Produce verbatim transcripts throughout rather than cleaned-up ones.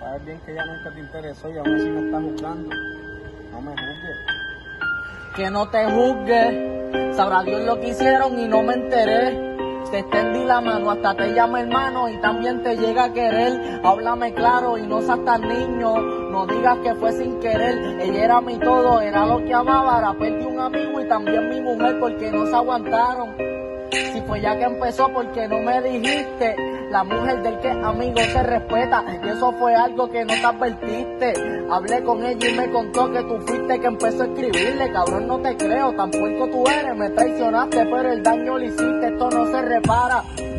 Sabes bien que ella nunca te interesó y aún así me estás juzgando. No me juzgues. Que no te juzgue, sabrá Dios lo que hicieron y no me enteré. Te extendí la mano, hasta te llama hermano y también te llega a querer. Háblame claro y no seas tan niño, no digas que fue sin querer. Ella era mi todo, era lo que amaba, ahora perdí un amigo y también mi mujer porque no se aguantaron. Si fue ya que empezó, porque no me dijiste? La mujer del que amigo se respeta, y eso fue algo que no te advertiste. Hablé con ella y me contó que tú fuiste que empezó a escribirle. Cabrón, no te creo, tan puerco tú eres, me traicionaste, pero el daño lo hiciste, esto no se repara.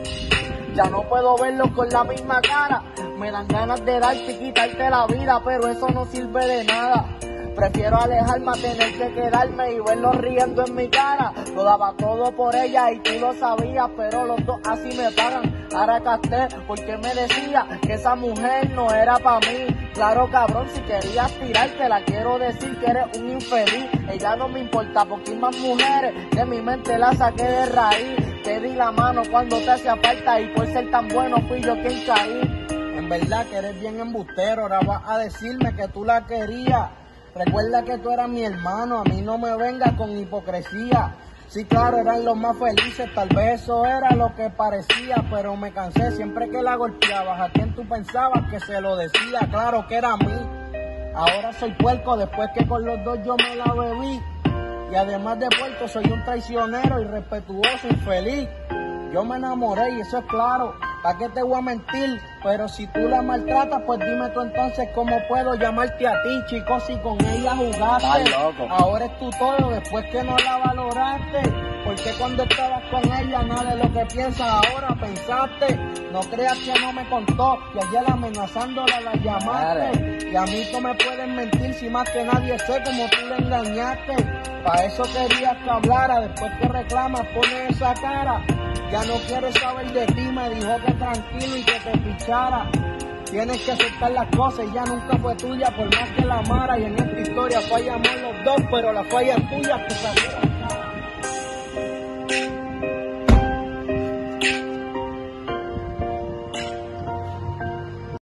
Ya no puedo verlo con la misma cara, me dan ganas de darte y quitarte la vida, pero eso no sirve de nada. Prefiero alejarme a tener que quedarme y verlo riendo en mi cara. Lo daba todo por ella y tú lo sabías, pero los dos así me pagan. Ahora casté porque me decía que esa mujer no era pa' mí. Claro, cabrón, si querías tirarte, la quiero decir que eres un infeliz. Ella no me importa porque hay más mujeres, de mi mente la saqué de raíz. Te di la mano cuando te hacía falta y por ser tan bueno fui yo quien caí. En verdad que eres bien embustero, ahora vas a decirme que tú la querías. Recuerda que tú eras mi hermano, a mí no me vengas con hipocresía. Sí, claro, eran los más felices, tal vez eso era lo que parecía, pero me cansé siempre que la golpeabas. ¿A quién tú pensabas que se lo decía? Claro que era a mí. Ahora soy puerco después que con los dos yo me la bebí. Y además de puerco soy un traicionero, irrespetuoso, infeliz. Yo me enamoré y eso es claro, ¿para qué te voy a mentir? Pero si tú la maltratas, pues dime tú entonces cómo puedo llamarte a ti, chicos, si con ella jugaste. Ahora es tu todo, después que no la valoraste. Porque cuando estabas con ella, nada de lo que piensas ahora pensaste. No creas que no me contó, que ayer amenazándola la llamaste. Y a mí tú me puedes mentir si más que nadie sé cómo tú la engañaste. Para eso querías que hablara, después que reclamas pone esa cara. Ya no quiere saber de ti, me dijo que tranquilo y que te pichara. Tienes que aceptar las cosas y ya nunca fue tuya por más que la amara. Y en esta historia fallamos los dos, pero la falla es tuya, que